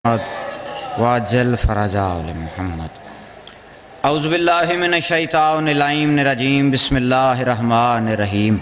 واجل فرجا محمد اعوذ باللہ من الشیطان الرجیم بسم اللہ الرحمن الرحیم۔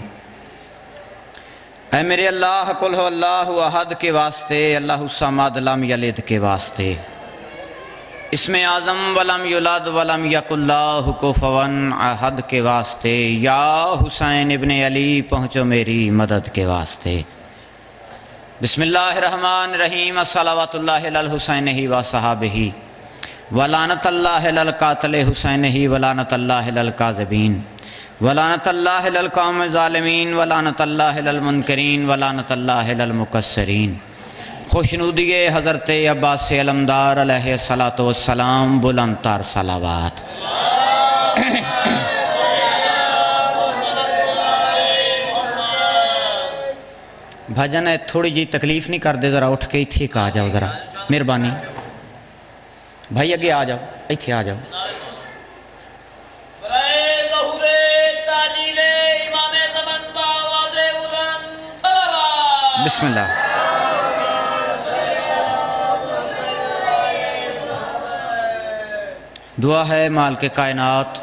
اے میرے اللہ قل ہو اللہ احد کے واسطے، اللہ الصمد لم یلد کے واسطے، اسم اعظم ولم یولد ولم یکن لہ کفوا احد کے واسطے، یا حسین ابن علی پہنچو میری مدد کے واسطے۔ بسم اللہ الرحمن الرحیم۔ الصلوات اللہ علی الحسین و صحابہ ولعنت اللہ علی القاتل حسین ولعنت اللہ علی الکاذبین ولعنت اللہ علی القوم الظالمین ولعنت اللہ علی المنکرین ولعنت اللہ علی المقصرین۔ خوشنودی حضرت عباس علمدار علیہ الصلاۃ والسلام، بلند تر صلوات۔ بھجن ہے، تھوڑی جی تکلیف نہیں کر دے، ذرا اٹھ کے اتھے آ جاؤ، ذرا مہربانی بھائی اگے آ جاؤ، اتھے آ جاؤ۔ بسم اللہ۔ دعا ہے مالک کائنات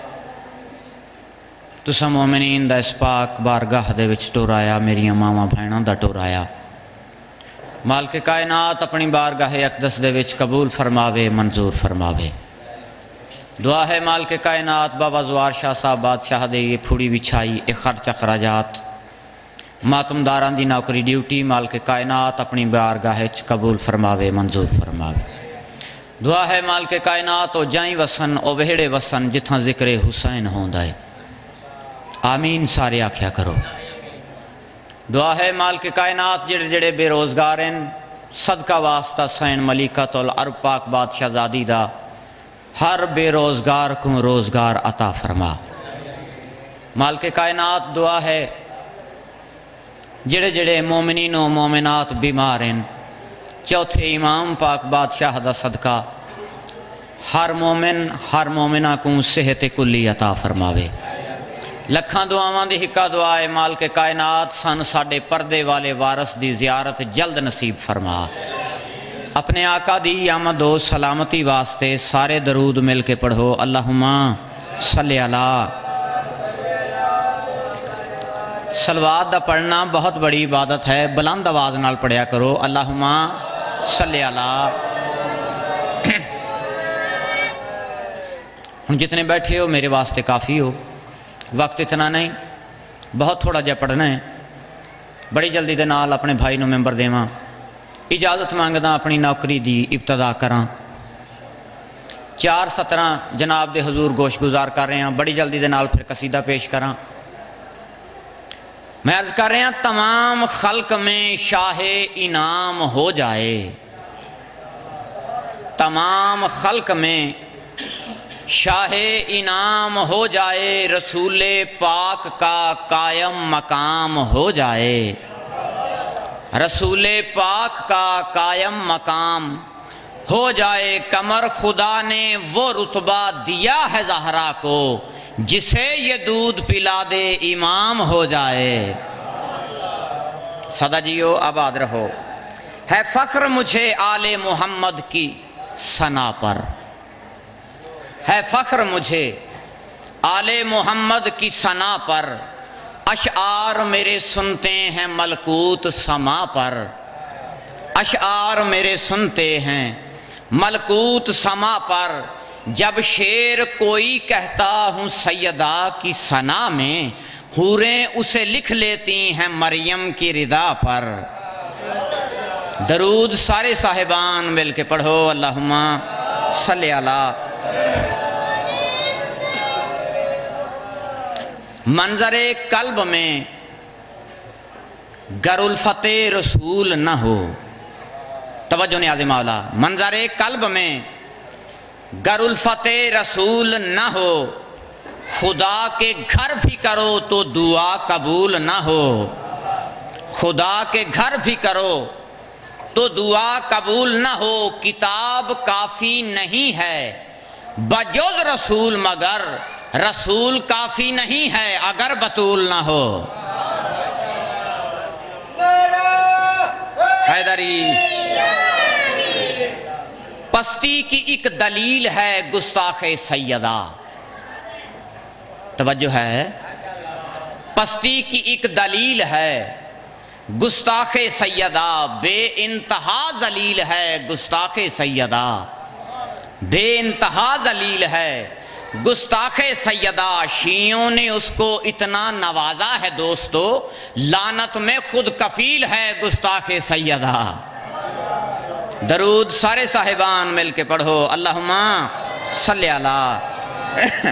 تسا مومنین دا اس پاک بارگاہ دے وچ ٹور آیا، میری ماما بھائناں دا ٹور آیا، مالک کائنات اپنی بارگاہ اقدس دے وچ قبول فرماوے، منظور فرماوے۔ دعا ہے مالک کائنات بابا زوار شاہ صاحب بادشاہ دے یہ پھوڑی وچھائی، اے خرچ اخراجات، ماتم داران دی نوکری ڈیوٹی، مالک کائنات اپنی بارگاہ وچ قبول فرماوے، منظور فرماوے۔ دعا ہے مالک کائنات او جائیں وسن، او وہڑے وسن جتھاں ذکر حسین ہوندا ہے، آمین سارے آکھیا کرو۔ دعا ہے مالک کائنات جڑے جڑے بے روزگار ہیں، صدقہ واسطہ سین ملیکۃ العرب پاک بادشاہ زادی دا، ہر بے روزگار کو روزگار عطا فرما۔ مالک کائنات دعا ہے جڑے جڑے مومنین و مومنات بیمار ہیں، چوتھے امام پاک بادشاہ دا صدقہ ہر مومن ہر مومنہ کو صحت کلی عطا فرماوے۔ لکھاں دعاواں دی ہکا دعا ہے مالک کائنات سن ساڈے پردے والے وارث دی زیارت جلد نصیب فرما۔ اپنے آقا دی آمد و سلامتی واسطے سارے درود مل کے پڑھو، اللہم صلی علی۔ صلوات دا پڑھنا بہت بڑی عبادت ہے، بلند آواز نال پڑھیا کرو، اللہم صلی علی۔ ہن جتنے بیٹھے ہو میرے واسطے کافی ہو، وقت اتنا نہیں، بہت تھوڑا جا پڑھنا ہے، بڑی جلدی دے نال اپنے بھائی نو ممبر دیواں، اجازت مانگدا اپنی نوکری دی ابتدا کراں۔ 4 17 جناب دے حضور گوش گزار کر رہے ہیں، بڑی جلدی دے نال پھر قصیدہ پیش کراں۔ میں عرض کر رہے ہیں تمام خلق میں شاہ انعام ہو جائے، تمام خلق میں شاہ انعام ہو جائے، رسول پاک کا قائم مقام ہو جائے، رسول پاک کا قائم مقام ہو جائے، قمر خدا نے وہ رتبہ دیا ہے زہرا کو، جسے یہ دودھ پلا دے امام ہو جائے۔ صدا جیو آباد رہو۔ ہے فخر مجھے آل محمد کی ثنا پر، ہے فخر مجھے آل محمد کی ثنا پر، اشعار میرے سنتے ہیں ملکوت سما پر، اشعار میرے سنتے ہیں ملکوت سما پر، جب شعر کوئی کہتا ہوں سیدہ کی ثنا میں، حوریں اسے لکھ لیتی ہیں مریم کی رضا پر۔ درود سارے صاحبان مل کے پڑھو، اللہم صلی علی۔ منظر قلب میں گر الفت رسول نہ ہو، توجہ نیاز مولا، منظر قلب میں گر الفت رسول نہ ہو، خدا کے گھر بھی کرو تو دعا قبول نہ ہو، خدا کے گھر بھی کرو تو دعا قبول نہ ہو، کتاب کافی نہیں ہے بجز رسول، مگر رسول کافی نہیں ہے اگر بطول نہ ہو۔ حیدری پستی کی ایک دلیل ہے گستاخ سیدہ. توجہ ہے. پستی کی ایک دلیل ہے گستاخ سیدہ. بے انتہا ذلیل ہے گستاخ سیدہ. بے انتہا ذلیل ہے گستاخ سیدہ. شیعوں نے اس کو اتنا نوازا ہے دوستو، لعنت میں خود کفیل ہے گستاخ سیدہ. درود سارے صاحبان مل کے پڑھو. اللہم صلی علی.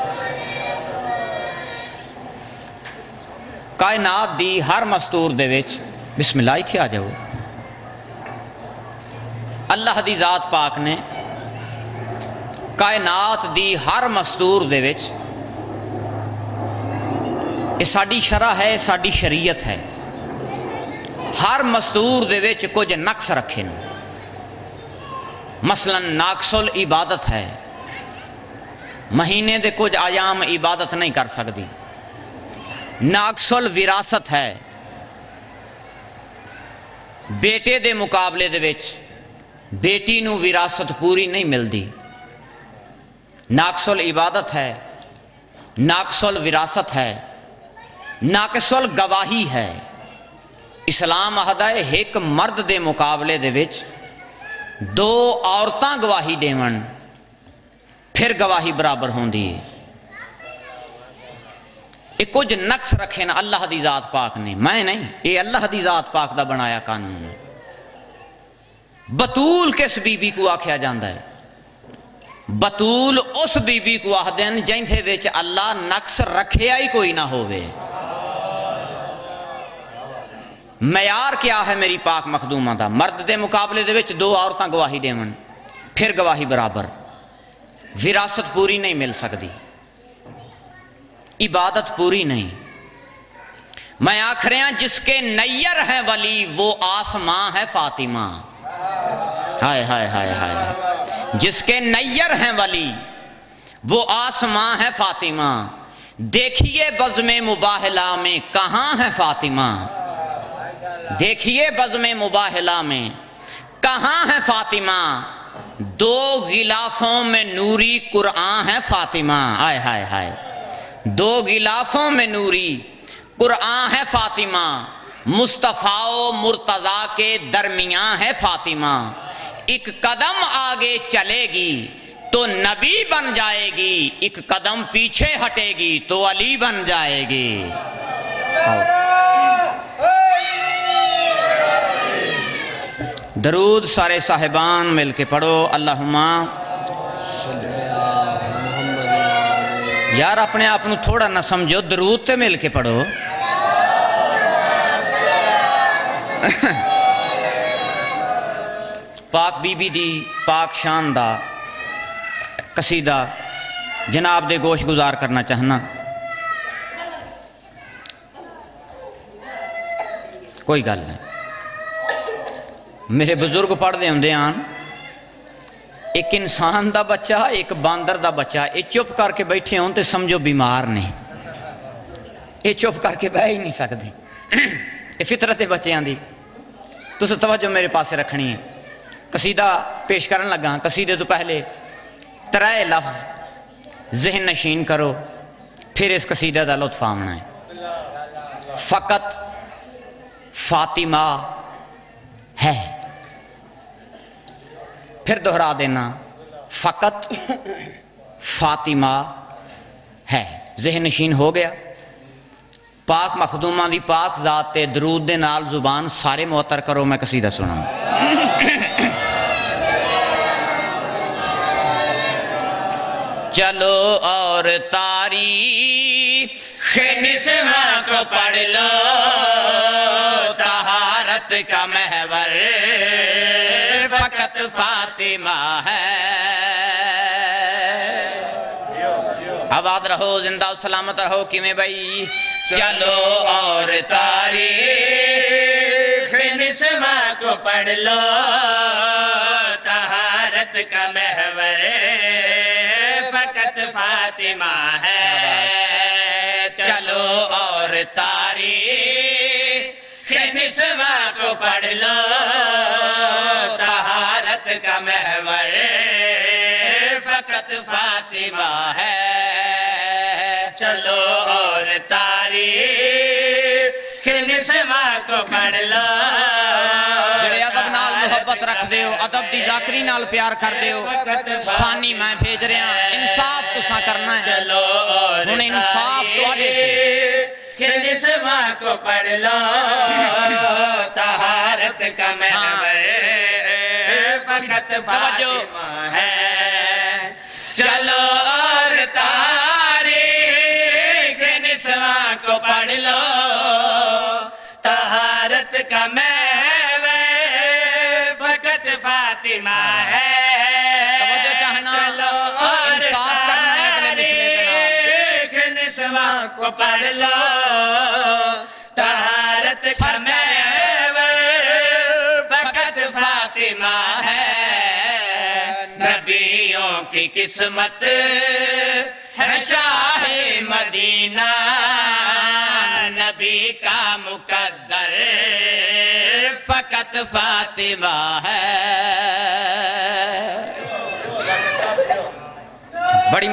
کائنات دی ہر مستور دے وچ بسم اللہ ہی تھی آ جاؤ. اللہ دی ذات پاک نے کائنات دی ہر مستور دے وچ، یہ ساڈی شرع ہے، ساڈی شریعت ہے، ہر مستور دے وچ کچھ نقص رکھے نے. مثلا ناقص العبادت ہے، مہینے دے کچھ ایام عبادت نہیں کر سکتی. ناقص الوراثت ہے، بیٹے دے مقابلے دے وچ بیٹی نو وراثت پوری نہیں ملتی. ناقص العبادت ہے، ناقص الوراثت ہے، ناقص الگواہی ہے. اسلام آہدا ہے ایک مرد دے مقابلے دے وچ دو عورتاں گواہی دیون پھر گواہی برابر ہوندی ہے. یہ کچھ نقص رکھے نا اللہ دی ذات پاک نے، میں نہیں، یہ اللہ دی ذات پاک دا بنایا قانون ہے. بطول کس بی بی کو آکھیا جاندہ ہے؟ بطول اس بی بی کو آہدن جن تھے ویچ اللہ نقص رکھیا ہی کوئی نہ ہوئے. معیار کیا ہے میری پاک مخدومہ دا؟ مرد دے مقابلے دے وچ دو عورتاں گواہی دیون پھر گواہی برابر. وراثت پوری نہیں مل سکتی، عبادت پوری نہیں. میں آکھ رہا جس کے نیر ہیں ولی وہ آسماں ہے فاطمہ. ہائے ہائے ہائے ہائے. جس کے نیر ہیں ولی وہ آسماں ہے فاطمہ. دیکھیے بزم مباہلہ میں کہاں ہے فاطمہ. دیکھیے بزم مباہلہ میں کہاں ہے فاطمہ. دو غلافوں میں نوری قرآن ہے فاطمہ. ہائے ہائے ہائے. دو غلافوں میں نوری قرآن ہے فاطمہ. مصطفیٰ و مرتضیٰ کے درمیان ہے فاطمہ. ایک قدم آگے چلے گی تو نبی بن جائے گی، ایک قدم پیچھے ہٹے گی تو علی بن جائے گی. درود سارے صاحبان مل کے پڑھو. اللہم یار اپنے آپ نو تھوڑا نہ سمجھو، درود تے مل کے پڑھو. پاک بی بی دی پاک شان دا قصیدہ جناب دے گوش گزار کرنا چاہنا. کوئی گل نہیں، میرے بزرگ پڑھ دے ہوندے آن ایک انسان دا بچہ ایک باندر دا بچہ یہ چپ کر کے بیٹھے ہوں تے سمجھو بیمار نے. یہ چپ کر کے بہ ہی نہیں سکتے. یہ فطرت بچیاں دی. تو توجہ میرے پاس رکھنی ہے. قصیدہ پیش کرن لگا. قصیدے تو پہلے ترائے لفظ ذہن نشین کرو، پھر اس قصیدہ دا لطف آمنا ہے. فقط فاطمہ ہے. پھر دہرا دینا، فقط فاطمہ ہے. ذہن نشین ہو گیا. پاک مخدومہ دی پاک ذات تے درود دے نال زبان سارے معطر کرو. میں قصیدہ سناؤں. چلو اور تاریخ نسواں کو پڑھ لو، طہارت کا محور فقط فاطمہ ہے. آباد رہو، زندہ و سلامت رہو. کیویں بھائی؟ چلو اور تاریخ نسواں کو پڑھ لو، طہارت کا محور فقط فاطمہ ہے. چلو اور تاریخ نسواں کو پڑھ لو طہارت کا محور فقط فاطمہ ہے چلو اور تاریخ نسواں کو پڑھ لو جڑے ادب نال محبت رکھ دیو ادب دی ذاکری نال پیار کر دیو ثانی میں بھیج رہا انصاف تساں کرنا ہے چلو اور انصاف تو آگے کہ نسواں کو پڑھ لو طہارت کا محور فقط فاطمہ ہے چلو اور تاریخ نسواں کو پڑھ لو طہارت کا محور فقط فاطمہ ہے توجہ چاہنا انصاف کرنا ہے اگلے مسئلے کے نام نسواں کو پڑھ لو طہارت کا محور فقط فاطمہ ہے نبیوں کی قسمت ہے شاہ مدینہ نبی کا مقدر فقط فاطمہ ہے بڑی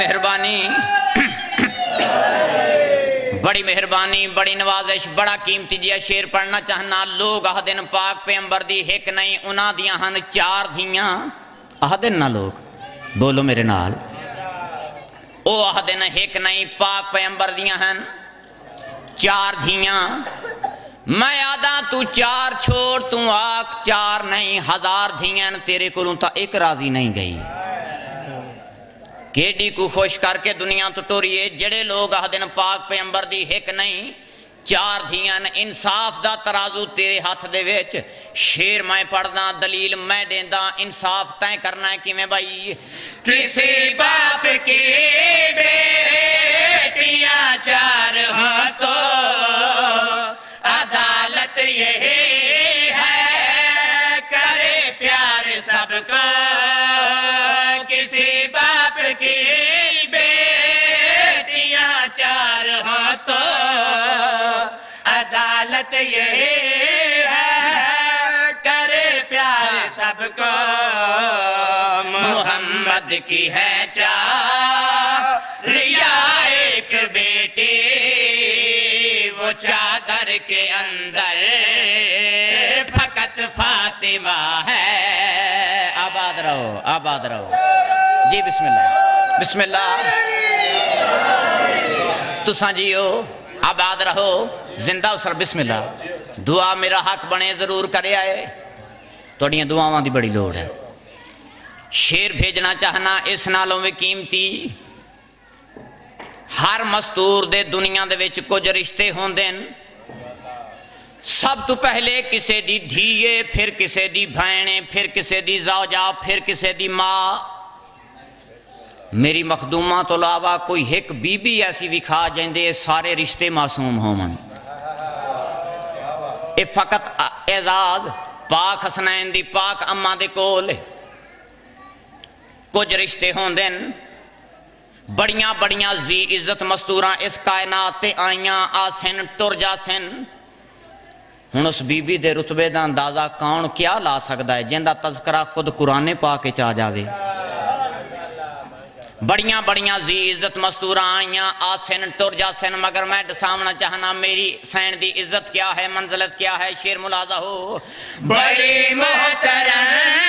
مہربانی بڑی نوازش بڑا قیمتی جیا شیر پڑھنا چاہنا لوگ آہدن پاک پیغمبر دی ایک نہیں انہاں دیاں ہن 4 دھیاں آہدن نہ لوگ بولو میرے نال او آہدن ایک نہیں پاک پیغمبر دیاں ہن 4 دھیاں میں آدھا تو 4 چھوڑ تو آکھ 4 نہیں 1000 دھیاں تیرے کولوں تا ایک راضی نہیں گئی کیڈی کو خوش کر کے دنیا تو ٹوریے جڑے لوگ آہدن پاک پیغمبر دی ایک نہیں 4 دھیاں انصاف دا ترازو تیرے ہاتھ دے ویچ شیر میں پڑھنا دلیل میں دیندہ انصاف تائیں کرنا ہے کہ میں بھائی کسی باپ کی بیٹیاں 4 ہوں تو عدالت یہی ہے کرے پیار سب کو کسی باپ کی بیٹیاں 4 ہوں تو عدالت یہی ہے کرے پیار سب کو محمد کی ہے ریا ایک بیٹی وہ چادر کے اندر فقط فاطمہ ہے آباد رہو جی بسم اللہ تو سانجیو آباد رہو زندہ اسر بسم اللہ دعا میرا حق بنے ضرور کرے آئے توڑیاں دعاواں دی بڑی لوڑ ہے شیر بھیجنا چاہنا اس نالوں میں قیمتی ہر مستور دے دنیا دے وچ کچھ رشتے ہون دین سب تو پہلے کسے دی دھیے پھر کسے دی بھائنے پھر کسے دی زوجہ پھر کسے دی ماں میری مخدومہ تو علاوہ کوئی ایک بی بی ایسی وکھا جائندے سارے رشتے معصوم ہومن اے فقط اعزاز پاک حسنین دی پاک اماں دے کول کچھ رشتے ہون دین بڑیاں زی عزت مستوراں اس کائنات تے آئیاں آسن ٹر جاسن ہن اس بی بی دے رتبے دا اندازہ کون کیا لا سکدا ہے جن دا تذکرہ خود قرآن پاک چا جاوے بڑیاں زی عزت مستوراں آئیاں آسن ٹر جاسن مگر میں سامنا چاہنا میری سین دی عزت کیا ہے منزلت کیا ہے شیر ملازہ ہو بڑی محترم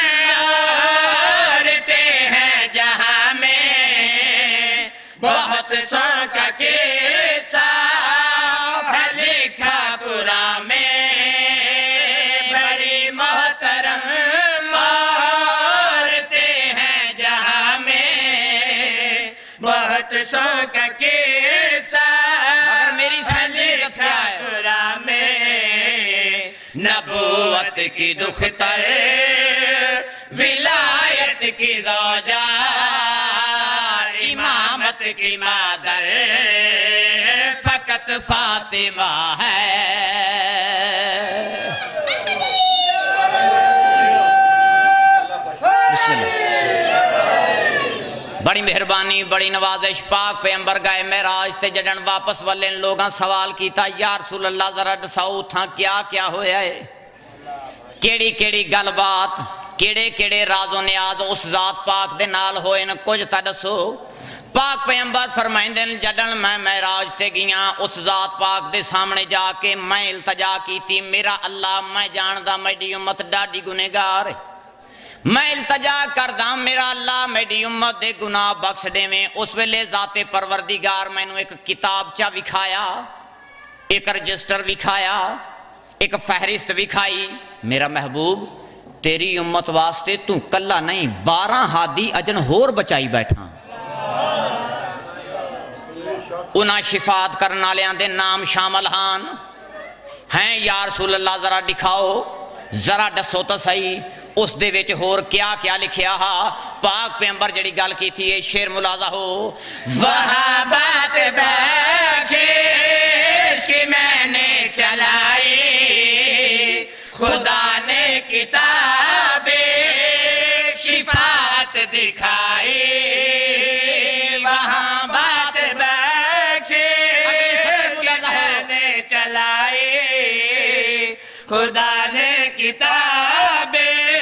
عورتیں ہیں جہاں میں بہت سو کا قصہ ہے لکھا قرآن میں بڑی محترم عورتیں ہیں جہاں میں بہت سو کا قصہ مگر میری سنجیدت کیا ہے قرآن میں نبوت کی دختر ولایت کی زوجہ امامت کی مادر فقط فاطمہ ہے بڑی مہربانی بڑی نوازش پاک پیغمبر گئے معراج تے جڑن واپس والے لوگاں سوال کیتا یا رسول اللہ ذرا دساؤ تھا کیا کیا ہویا ہے کیڑی کیڑی گل بات کیڑے کیڑے راز و نیاز اس ذات پاک دے نال ہوئے نا کچھ تا دسو پاک پیغمبر فرمائندے جڑن میں معراج تے گیاں اس ذات پاک دے سامنے جا کے میں التجا کیتی میرا اللہ میں جاندہ میری امت ڈاڈی گنہگار ہے میں التجا کردہ میرا اللہ میری امت دے گناہ بخش دے میں اس ویلے ذات پروردگار میں نے ایک کتاب چا وکھایا ایک رجسٹر وکھایا ایک فہرست وکھائی میرا محبوب تیری امت واسطے تو کلا نہیں 12 ہادی اجن ہور بچائی بیٹھا انہاں شفاعت کرنا لیاں دے نام شامل ہیں یا رسول اللہ ذرا دکھاؤ ذرا دسو تو صحیح اس دے وچ ہور کیا کیا لکھیا ہا پاک پیغمبر جڑی گل کی تھی یہ شعر ملازہ ہو وہاں بات بخشش کی میں نے چلائی خدا نے کتاب شفاعت دکھائی وہاں بات بخشش کی میں نے چلائی خدا نے کتاب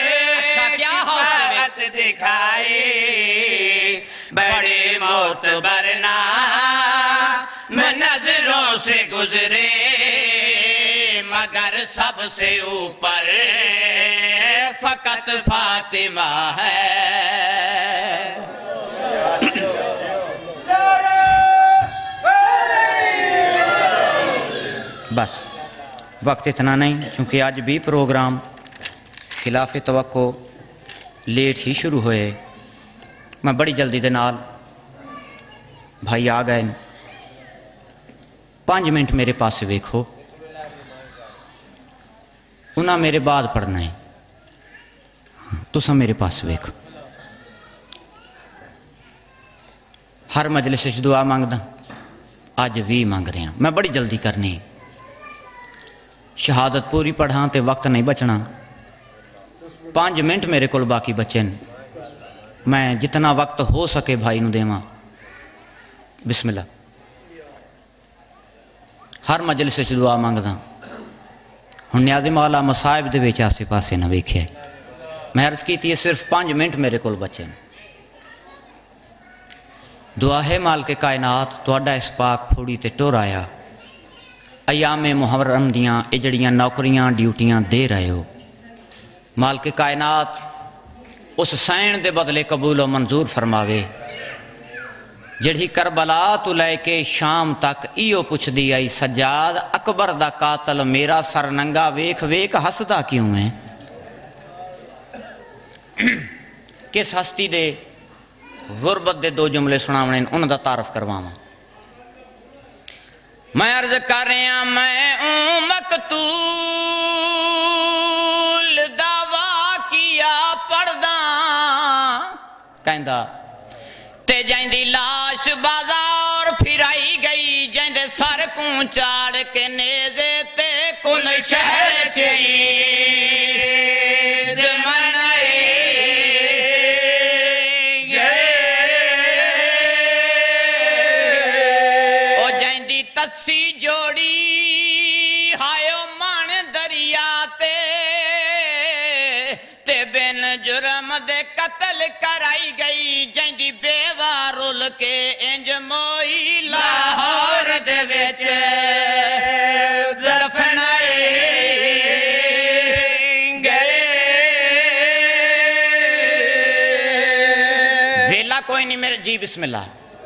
دکھائی بڑے معتبر نام نظروں سے گزرے مگر سب سے اوپر فقط فاطمہ ہے بس وقت اتنا نہیں چونکہ آج بھی پروگرام خلاف توقع لیٹ ہی شروع ہوئے میں بڑی جلدی دے نال بھائی آ گئے 5 منٹ میرے پاس سے ویکھو انہاں میرے بعد پڑھنا ہے تسا میرے پاس ویکھو ہر مجلس سے دعا مانگدا آج بھی مانگ رہے ہیں میں بڑی جلدی کرنی شہادت پوری پڑھاں تے وقت نہیں بچنا 5 منٹ میرے کول باقی بچے میں جتنا وقت ہو سکے بھائی نو دیواں بسم اللہ ہر مجلس سے دعا مانگدا ہن نیازی مولا مصائب دے وچ آسے پاسے نہ ویکھے میں عرض کیتی ہے صرف 5 منٹ میرے کول بچے دعا ہے مالک کائنات تہاڈا اس پاک پھوڑی تے ٹر آیا ایام محرم دیاں اجڑیاں نوکریاں ڈیوٹیاں دے رہے ہو مالک کائنات اس سین دے بدلے قبول و منظور فرماوے جڑی کربلا تو لے کے شام تک ایو پوچھ دی آئی سجاد اکبر دا قاتل میرا سر ننگا ویکھ ویکھ ہسدا کیوں ہے کس ہستی دے غربت دے 2 جملے سناونے انہاں دا تعارف کرواواں میں عرض کر رہا میں مقتول دعویٰ کیا پڑھدا کہندا تے جائندی لاش بازار پھرائی گئی جائندے سر کوں چاڑ کے نیزے تے کل شہر چئی تسی جوڑی ہائیو مان دریا تے بن جرم دے قتل کرائی گئی جائندی بیوہ رول کے انج موئی لاہور دے وچ دفنائی گئے ویلا کوئی نہیں میرے جی بسم اللہ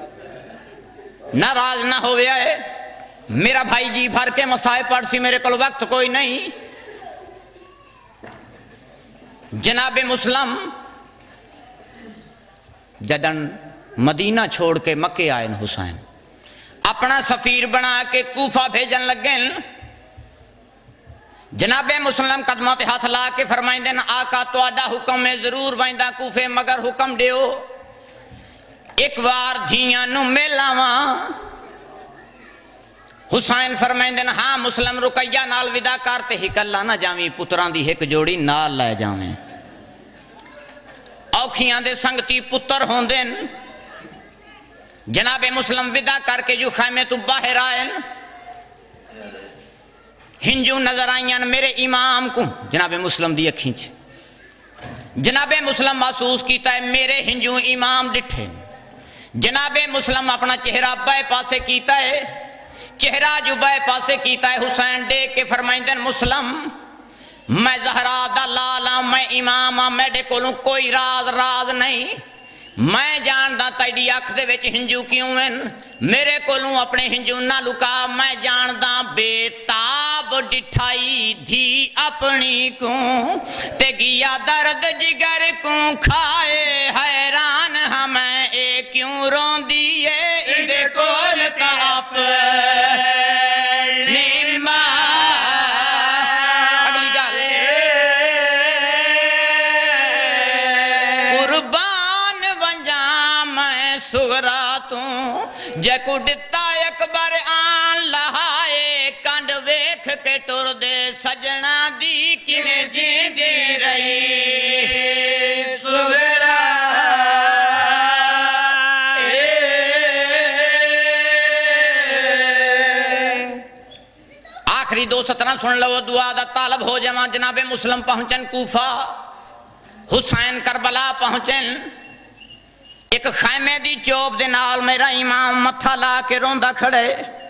ناراض نہ ہوئے آئے میرا بھائی جی بھر کے مصائب پڑھ سی میرے کل وقت کوئی نہیں جناب مسلم جدن مدینہ چھوڑ کے مکے آئے حسین اپنا سفیر بنا کے کوفہ بھیجن لگیں جناب مسلم قدموں تے ہاتھ لا کے فرمائیں دیں آقا تو آڈا حکم میں ضرور وائندہ کوفے مگر حکم دیو ایک بار دھیاں نو میلاواں حسین فرمائیں دن ہاں مسلم رقیہ نال ودا کرتے ہی کلا نہ جاویں پتران دی ایک جوڑی نال لائے جاویں اوکھیاں دے سنگتی پتر ہوں دن جناب مسلم ودا کر کے جو خیمے تو باہر آئے ہنجو نظر آئین میرے امام کو جناب مسلم دی اکھیں چھ جناب مسلم محسوس کیتا ہے میرے ہنجو امام ڈٹھے جناب مسلم اپنا چہرہ بائے پاسے کیتا ہے چہرہ جو بائے پاسے کیتا ہے حسین دیکھ کے فرمائندن مسلم میں زہرا دا لالا میں امام میرے کولوں کوئی راز نہیں میں جاندہ تیڈی اکھ دے وچ ہنجو کیوں ہیں میرے کولوں اپنے ہنجو نہ لکا میں جاندہ بے تاب ڈٹھائی دھی اپنی کوں تے گیا درد جگر کوں کھائے حیران ہمیں اے کیوں رون دیئے اندے کول تاپ نیمہ اگلی گال قربان ونجا میں سغرا توں جے کو ڈتا اکبر آن لہائے کنڈ ویکھ کے ٹر دے سجنا دی کیویں جیندی رہی سغرا آخری 2 سطرہ سن لو دعا دا طالب ہو جمع جناب مسلم پہنچن کوفہ حسین کربلا پہنچن ایک خیمے دی چوب دے نال میرا امام متھا لا کے روندہ کھڑے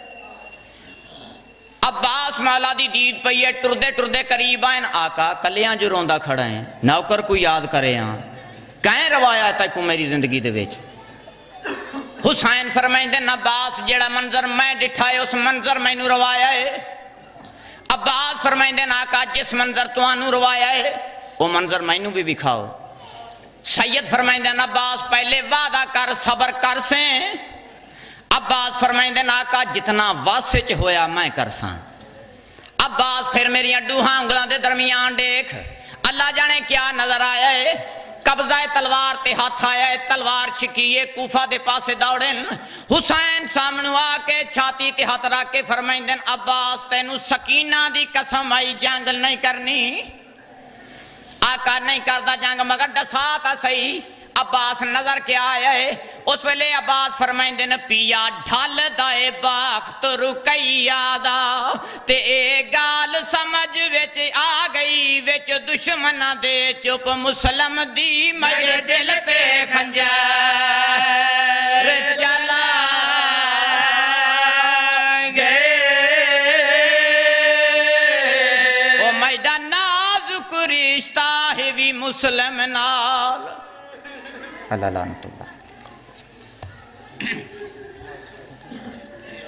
عباس مولا دی دید پہ یہ ٹردے قریب آئین آقا کلیاں جو روندہ کھڑے ہیں نوکر کو یاد کرے ہاں کہیں روایت ہے کو میری زندگی دے ویچ حسین فرمائیں دے عباس جڑا منظر میں ڈٹھائے اس منظر میں نو روایا ہے عباس فرمائیں دے آقا جس منظر تو آنو روایا ہے وہ منظر میں نو بھی بکھاؤ سید فرمائیں دے عباس پہلے وعدہ کر صبر کر سیں عباس فرمائیں دے آقا جتنا واسچ ہویا میں کر ساں عباس پھر میری اڈوہاں انگلوں دے درمیان دیکھ اللہ جانے کیا نظر آیا ہے قبضہ تلوار تے ہاتھ آیا ہے تلوار چھکیے کوفہ دے پاسے دوڑن حسین سامنو آکے چھاتی تے ہاتھ رکھ کے فرمائیں دے عباس تینو سکینہ دی قسم آئی جنگ نہیں کرنی آقا نہیں کردہ جنگ مگر ڈساتا صحیح عباس نظر کیا آیا ہے اس ویلے عباس فرمائیں دن پیا ڈھال دائے باخت رکی آدھا تے اے گال سمجھ ویچ آ گئی ویچ دشمنہ دے چپ مسلم دی مجھے دل تے خنجر چلا گئے او میدان نازک رشتہ ہی بھی مسلم نال اللہ لعنت اللہ